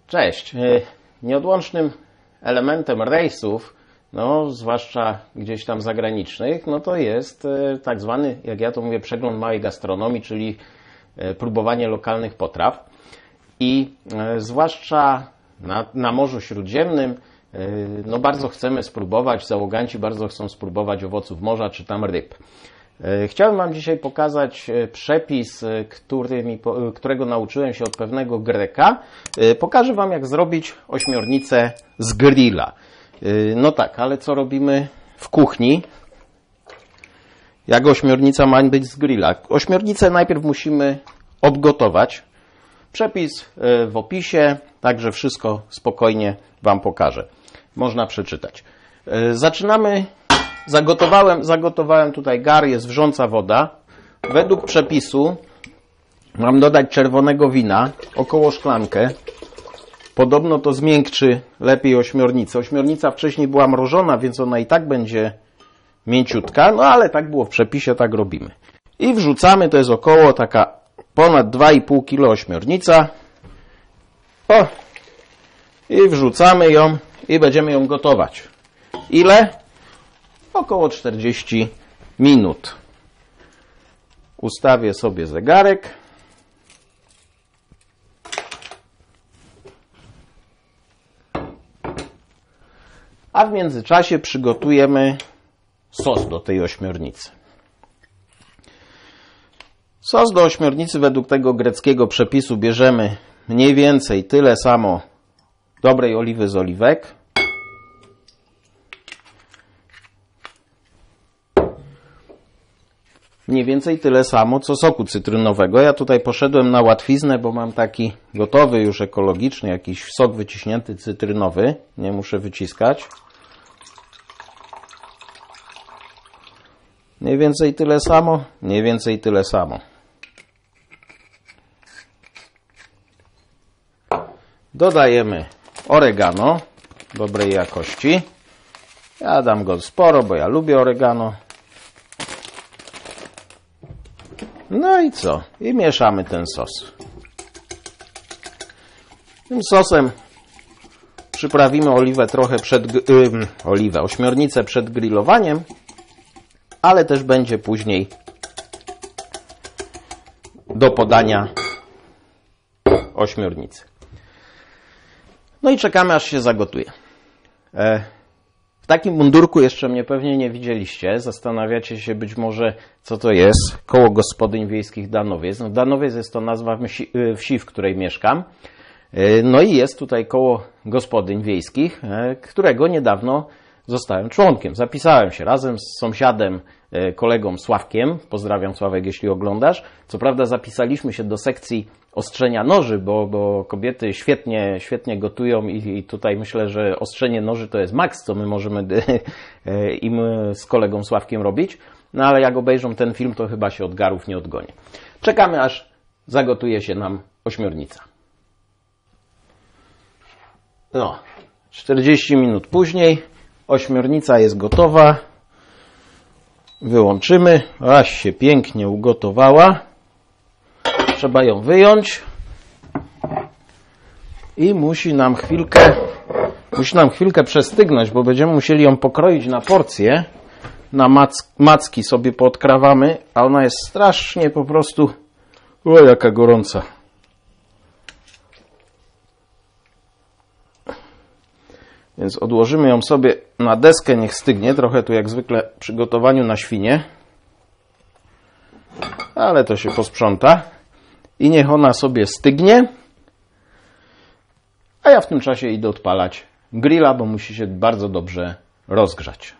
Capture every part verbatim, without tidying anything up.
Cześć. Nieodłącznym elementem rejsów, no, zwłaszcza gdzieś tam zagranicznych, no to jest tak zwany, jak ja to mówię, przegląd małej gastronomii, czyli próbowanie lokalnych potraw. I zwłaszcza na, na Morzu Śródziemnym, no bardzo chcemy spróbować, załoganci bardzo chcą spróbować owoców morza czy tam ryb. Chciałem Wam dzisiaj pokazać przepis, który mi, którego nauczyłem się od pewnego Greka. Pokażę Wam, jak zrobić ośmiornicę z grilla. No tak, ale co robimy w kuchni? Jak ośmiornica ma być z grilla? Ośmiornicę najpierw musimy obgotować. Przepis w opisie, także wszystko spokojnie Wam pokażę. Można przeczytać. Zaczynamy. Zagotowałem, zagotowałem tutaj gar, jest wrząca woda. Według przepisu mam dodać czerwonego wina, około szklankę. Podobno to zmiękczy lepiej ośmiornicę. Ośmiornica wcześniej była mrożona, więc ona i tak będzie mięciutka, no ale tak było w przepisie, tak robimy. I wrzucamy, to jest około taka ponad dwa i pół kilo ośmiornica. O! I wrzucamy ją i będziemy ją gotować. Ile? Około czterdzieści minut. Ustawię sobie zegarek. A w międzyczasie przygotujemy sos do tej ośmiornicy. Sos do ośmiornicy według tego greckiego przepisu bierzemy mniej więcej tyle samo dobrej oliwy z oliwek. Mniej więcej tyle samo, co soku cytrynowego. Ja tutaj poszedłem na łatwiznę, bo mam taki gotowy już ekologiczny, jakiś sok wyciśnięty cytrynowy. Nie muszę wyciskać. Mniej więcej tyle samo, mniej więcej tyle samo. Dodajemy oregano dobrej jakości. Ja dam go sporo, bo ja lubię oregano. No i co? I mieszamy ten sos. Tym sosem przyprawimy oliwę trochę przed... Yy, oliwę, ośmiornicę przed grillowaniem, ale też będzie później do podania ośmiornicy. No i czekamy, aż się zagotuje. E W takim mundurku jeszcze mnie pewnie nie widzieliście. Zastanawiacie się być może, co to jest Koło Gospodyń Wiejskich Danowiec. No, Danowiec jest to nazwa wsi, wsi, w której mieszkam. No i jest tutaj Koło Gospodyń Wiejskich, którego niedawno zostałem członkiem. Zapisałem się razem z sąsiadem, kolegą Sławkiem. Pozdrawiam, Sławek, jeśli oglądasz. Co prawda zapisaliśmy się do sekcji ostrzenia noży, bo, bo kobiety świetnie, świetnie gotują i, i tutaj myślę, że ostrzenie noży to jest maks, co my możemy im z kolegą Sławkiem robić. No ale jak obejrzą ten film, to chyba się od garów nie odgonię. Czekamy, aż zagotuje się nam ośmiornica. No, czterdzieści minut później ośmiornica jest gotowa. Wyłączymy. Aż się pięknie ugotowała. Trzeba ją wyjąć. I musi nam chwilkę, musi nam chwilkę przestygnąć, bo będziemy musieli ją pokroić na porcje. Na mac, macki sobie poodkrawamy, a ona jest strasznie po prostu... O, jaka gorąca. Więc odłożymy ją sobie na deskę, niech stygnie. Trochę tu jak zwykle przy gotowaniu na świnie. Ale to się posprząta. I niech ona sobie stygnie. A ja w tym czasie idę odpalać grilla, bo musi się bardzo dobrze rozgrzać.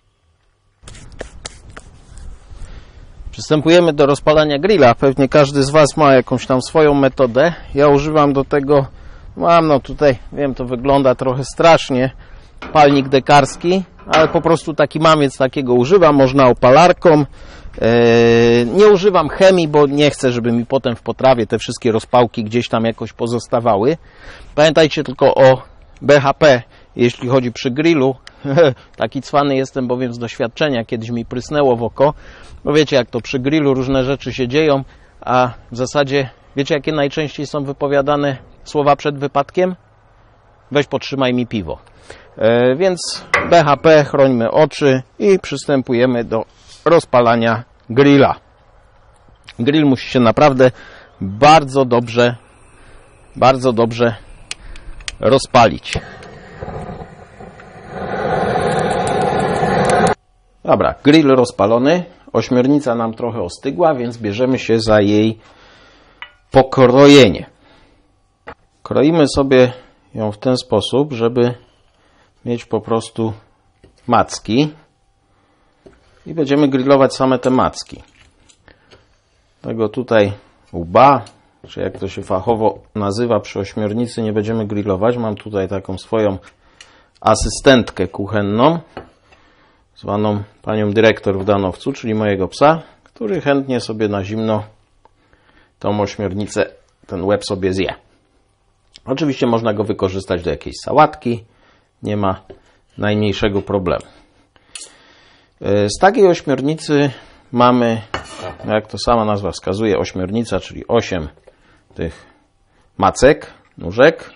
Przystępujemy do rozpalania grilla. Pewnie każdy z Was ma jakąś tam swoją metodę. Ja używam do tego, mam no tutaj, wiem, to wygląda trochę strasznie, palnik dekarski, ale po prostu taki mam, więc takiego używam. Można opalarką. Nie używam chemii, bo nie chcę, żeby mi potem w potrawie te wszystkie rozpałki gdzieś tam jakoś pozostawały. Pamiętajcie tylko o B H P, jeśli chodzi przy grillu. Taki cwany jestem bowiem z doświadczenia, kiedyś mi prysnęło w oko. Bo wiecie, jak to przy grillu różne rzeczy się dzieją, a w zasadzie wiecie, jakie najczęściej są wypowiadane słowa przed wypadkiem? weź potrzymaj mi piwo. E, więc B H P, chrońmy oczy i przystępujemy do rozpalania grilla. Grill musi się naprawdę bardzo dobrze, bardzo dobrze rozpalić. Dobra, grill rozpalony. Ośmiornica nam trochę ostygła, więc bierzemy się za jej pokrojenie. Kroimy sobie ją w ten sposób, żeby mieć po prostu macki i będziemy grillować same te macki. Tego tutaj łba, czy jak to się fachowo nazywa przy ośmiornicy, nie będziemy grillować. Mam tutaj taką swoją asystentkę kuchenną, zwaną panią dyrektor w Danowcu, czyli mojego psa, który chętnie sobie na zimno tą ośmiornicę, ten łeb sobie zje. Oczywiście można go wykorzystać do jakiejś sałatki, nie ma najmniejszego problemu. Z takiej ośmiornicy mamy, jak to sama nazwa wskazuje, ośmiornica, czyli osiem tych macek, nóżek.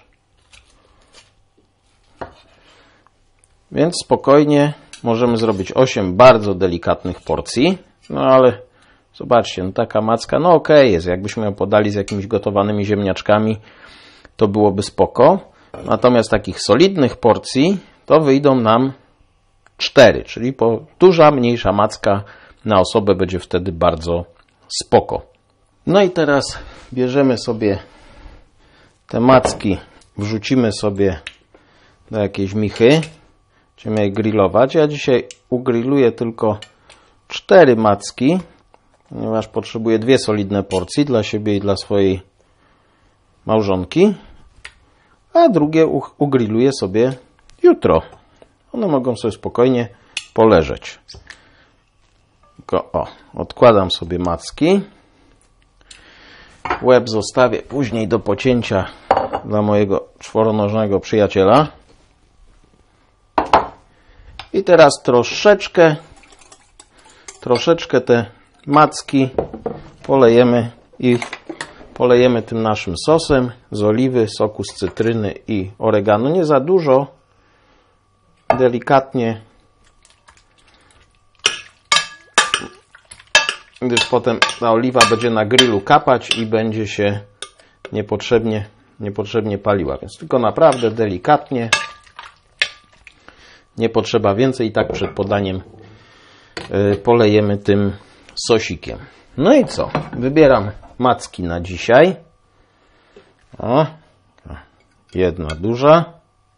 Więc spokojnie możemy zrobić osiem bardzo delikatnych porcji. No ale zobaczcie, no taka macka, no okej okay jest. Jakbyśmy ją podali z jakimiś gotowanymi ziemniaczkami, to byłoby spoko. Natomiast takich solidnych porcji to wyjdą nam cztery, czyli po duża, mniejsza macka na osobę będzie wtedy bardzo spoko. No i teraz bierzemy sobie te macki, wrzucimy sobie do jakiejś michy. Będziemy je grillować. Ja dzisiaj ugrilluję tylko cztery macki, ponieważ potrzebuję dwie solidne porcje dla siebie i dla swojej małżonki, a drugie ugrilluję sobie jutro. One mogą sobie spokojnie poleżeć. Tylko o, odkładam sobie macki. Łeb zostawię później do pocięcia dla mojego czworonożnego przyjaciela. I teraz troszeczkę, troszeczkę te macki polejemy i polejemy tym naszym sosem z oliwy, soku z cytryny i oregano. Nie za dużo, delikatnie, gdyż potem ta oliwa będzie na grillu kapać i będzie się niepotrzebnie, niepotrzebnie paliła. Więc tylko naprawdę delikatnie. Nie potrzeba więcej i tak przed podaniem polejemy tym sosikiem. No i co? Wybieram macki na dzisiaj. O, jedna duża,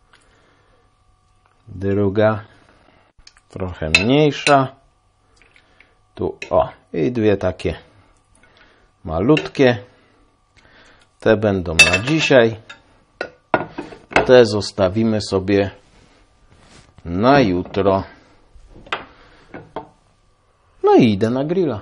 druga trochę mniejsza. Tu o, i dwie takie malutkie. Te będą na dzisiaj. Te zostawimy sobie na jutro. No i idę na grilla.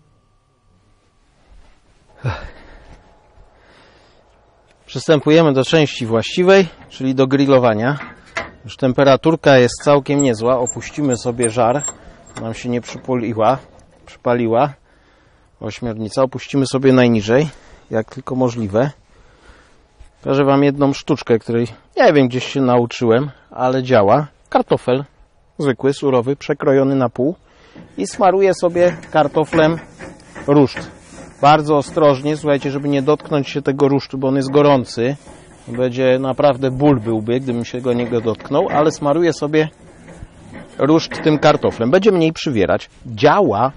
Przystępujemy do części właściwej, czyli do grillowania. Już temperaturka jest całkiem niezła. Opuścimy sobie żar. Nam się nie przypaliła. Przypaliła ośmiornica. Opuścimy sobie najniżej, jak tylko możliwe. Pokażę Wam jedną sztuczkę, której nie wiem, gdzieś się nauczyłem, ale działa. Kartofel zwykły, surowy, przekrojony na pół i smaruję sobie kartoflem ruszt. Bardzo ostrożnie, słuchajcie, żeby nie dotknąć się tego rusztu, bo on jest gorący. Będzie naprawdę ból byłby, gdybym się go nie dotknął, ale smaruję sobie ruszt tym kartoflem. Będzie mniej przywierać. Działa.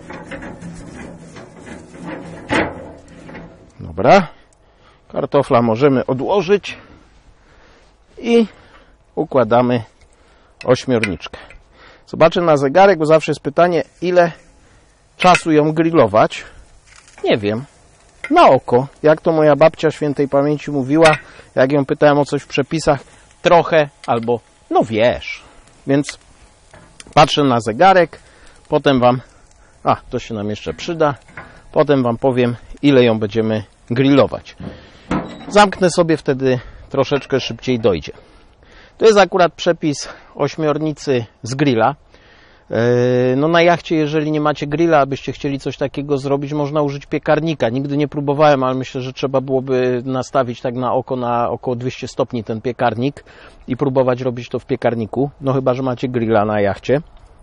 Dobra. Kartofla możemy odłożyć i układamy ośmiorniczkę. Zobaczę na zegarek, bo zawsze jest pytanie, ile czasu ją grillować. Nie wiem. Na oko. Jak to moja babcia świętej pamięci mówiła, jak ją pytałem o coś w przepisach, trochę albo no wiesz. Więc patrzę na zegarek, potem Wam, a to się nam jeszcze przyda, potem Wam powiem, ile ją będziemy grillować. Zamknę sobie, wtedy troszeczkę szybciej dojdzie. To jest akurat przepis ośmiornicy z grilla. No na jachcie, jeżeli nie macie grilla, abyście chcieli coś takiego zrobić, można użyć piekarnika. Nigdy nie próbowałem, ale myślę, że trzeba byłoby nastawić tak na oko na około dwieście stopni ten piekarnik i próbować robić to w piekarniku. No chyba że macie grilla na jachcie.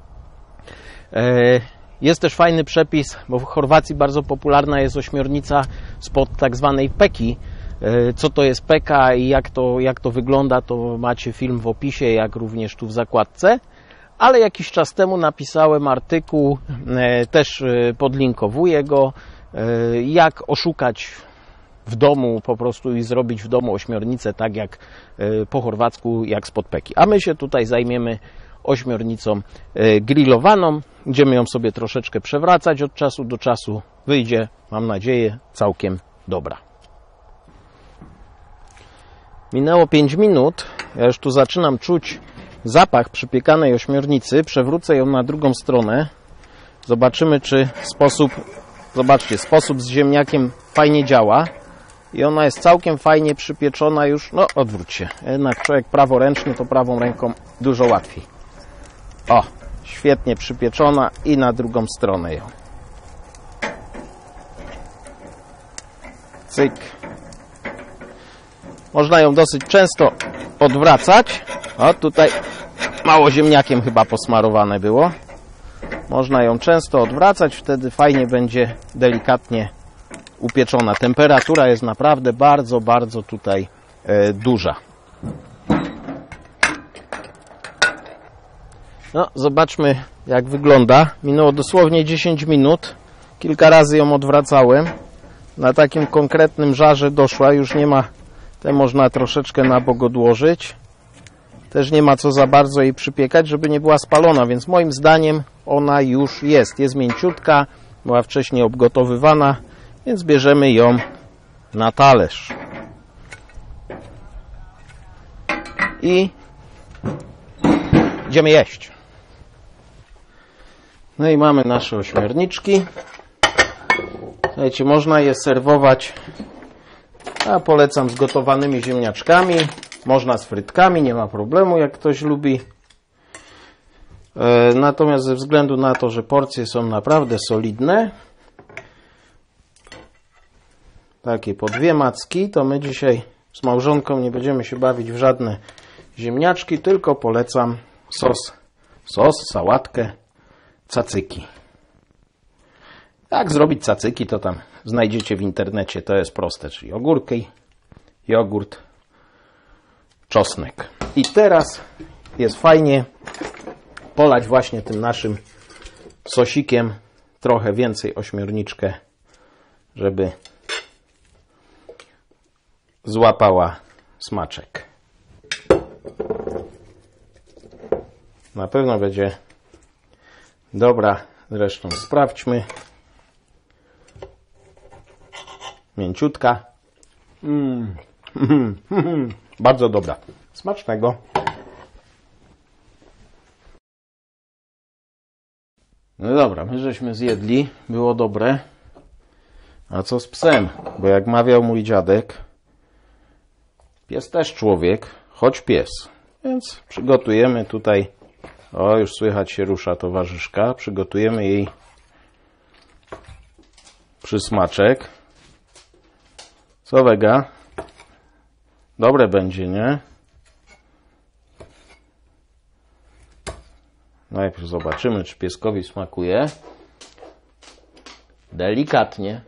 Jest też fajny przepis, bo w Chorwacji bardzo popularna jest ośmiornica spod tak zwanej peki. Co to jest peka i jak to, jak to wygląda, to macie film w opisie, jak również tu w zakładce. Ale jakiś czas temu napisałem artykuł, też podlinkowuję go, jak oszukać w domu po prostu i zrobić w domu ośmiornicę tak jak po chorwacku, jak spod peki. A my się tutaj zajmiemy ośmiornicą grillowaną. Będziemy ją sobie troszeczkę przewracać od czasu do czasu. Wyjdzie, mam nadzieję, całkiem dobra. Minęło pięć minut. Ja już tu zaczynam czuć zapach przypiekanej ośmiornicy. Przewrócę ją na drugą stronę. Zobaczymy, czy sposób, zobaczcie, sposób z ziemniakiem fajnie działa. I ona jest całkiem fajnie przypieczona już. No, odwróć się. Jednak człowiek praworęczny, to prawą ręką dużo łatwiej. O, świetnie przypieczona i na drugą stronę ją. Cyk. Można ją dosyć często odwracać. O, tutaj mało ziemniakiem chyba posmarowane było. Można ją często odwracać, wtedy fajnie będzie delikatnie upieczona. Temperatura jest naprawdę bardzo, bardzo tutaj e, duża. No, zobaczmy, jak wygląda. Minęło dosłownie dziesięć minut. Kilka razy ją odwracałem. Na takim konkretnym żarze doszła. Już nie ma, te można troszeczkę na bok odłożyć. Też nie ma co za bardzo jej przypiekać, żeby nie była spalona, więc moim zdaniem ona już jest. Jest mięciutka, była wcześniej obgotowywana, więc bierzemy ją na talerz. I idziemy jeść. No i mamy nasze ośmiorniczki. Słuchajcie, można je serwować, ja polecam z gotowanymi ziemniaczkami, można z frytkami, nie ma problemu, jak ktoś lubi. E, natomiast ze względu na to, że porcje są naprawdę solidne, takie po dwie macki, to my dzisiaj z małżonką nie będziemy się bawić w żadne ziemniaczki, tylko polecam sos, sos, sałatkę, cacyki. Jak zrobić cacyki, to tam znajdziecie w internecie, to jest proste, czyli ogórki, jogurt, czosnek. I teraz jest fajnie polać właśnie tym naszym sosikiem trochę więcej ośmiorniczkę, żeby złapała smaczek. Na pewno będzie dobra, zresztą sprawdźmy. Mięciutka. Mm. Bardzo dobra. Smacznego. No dobra, my żeśmy zjedli. Było dobre. A co z psem? Bo jak mawiał mój dziadek, pies też człowiek, choć pies. Więc przygotujemy tutaj, o już słychać się rusza towarzyszka, przygotujemy jej przysmaczek. Co wega? Dobre będzie, nie? Najpierw zobaczymy, czy pieskowi smakuje. Delikatnie.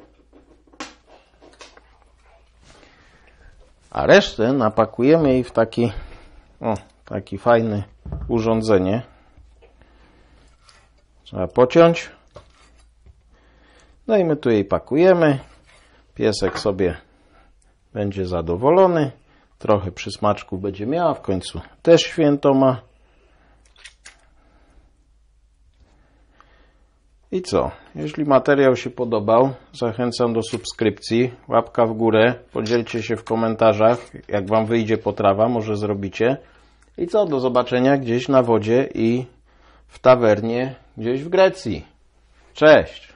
A resztę napakujemy jej w taki, o, taki fajny urządzenie. Trzeba pociąć. No i my tu jej pakujemy. Piesek sobie będzie zadowolony. Trochę przysmaczków będzie miała. W końcu też święto ma. I co? Jeśli materiał się podobał, zachęcam do subskrypcji. Łapka w górę. Podzielcie się w komentarzach, jak wam wyjdzie potrawa. Może zrobicie. I co? Do zobaczenia gdzieś na wodzie i w tawernie gdzieś w Grecji. Cześć!